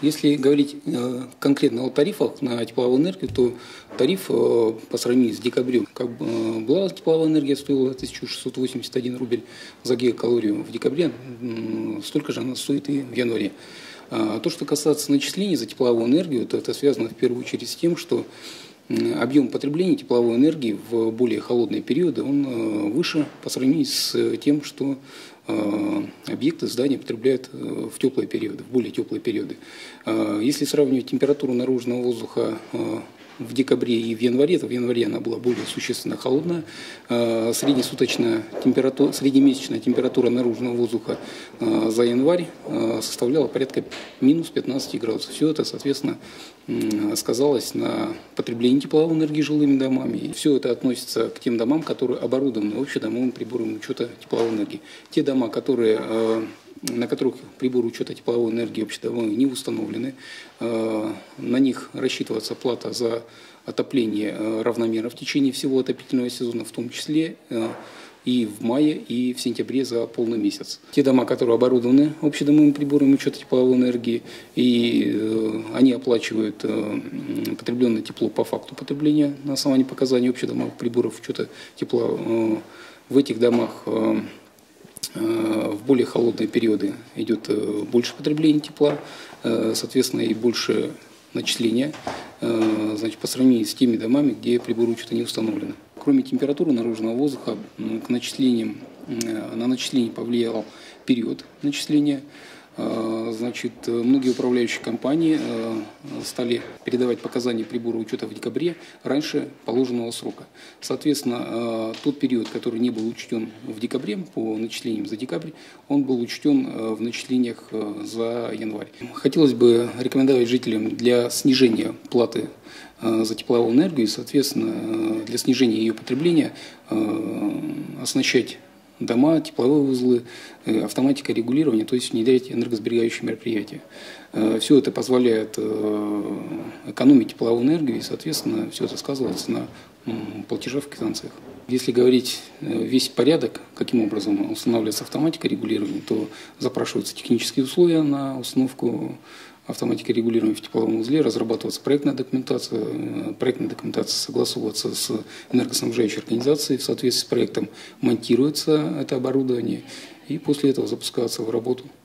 Если говорить конкретно о тарифах на тепловую энергию, то тариф по сравнению с декабрем, была тепловая энергия, стоила 1681 рубль за гигакалорию в декабре, столько же она стоит и в январе. То, что касается начислений за тепловую энергию, то это связано в первую очередь с тем, что объем потребления тепловой энергии в более холодные периоды он выше по сравнению с тем, что объекты, здания потребляют в теплые периоды, в более теплые периоды. Если сравнивать температуру наружного воздуха в декабре и в январе, то в январе она была более существенно холодная. Среднемесячная температура наружного воздуха за январь составляла порядка минус 15 градусов. Все это, соответственно, сказалось на потреблении тепловой энергии жилыми домами. И все это относится к тем домам, которые оборудованы общедомовым прибором учета тепловой энергии. Те дома, на которых приборы учета тепловой энергии общедомовые не установлены, на них рассчитывается плата за отопление равномерно в течение всего отопительного сезона, в том числе и в мае, и в сентябре за полный месяц. Те дома, которые оборудованы общедомовым прибором учета тепловой энергии, и они оплачивают потребленное тепло по факту потребления на основании показаний общедомовых приборов учета тепла, в этих домах в более холодные периоды идет больше потребления тепла, соответственно, и больше начисления, по сравнению с теми домами, где приборы учета не установлены. Кроме температуры наружного воздуха, на начисление повлиял период начисления. Многие управляющие компании стали передавать показания прибора учета в декабре раньше положенного срока. Соответственно, тот период, который не был учтен в декабре по начислениям за декабрь, он был учтен в начислениях за январь. Хотелось бы рекомендовать жителям для снижения платы за тепловую энергию и, соответственно, для снижения ее потребления оснащать дома, тепловые узлы, автоматика регулирования, то есть внедрять энергосберегающие мероприятия. Все это позволяет экономить тепловую энергию и, соответственно, все это сказывается на платежах в квитанциях. Если говорить весь порядок, каким образом устанавливается автоматика регулирования, то запрашиваются технические условия на установку автоматики регулирования в тепловом узле, разрабатываться проектная документация согласовываться с энергоснабжающей организацией, в соответствии с проектом монтируется это оборудование и после этого запускаться в работу.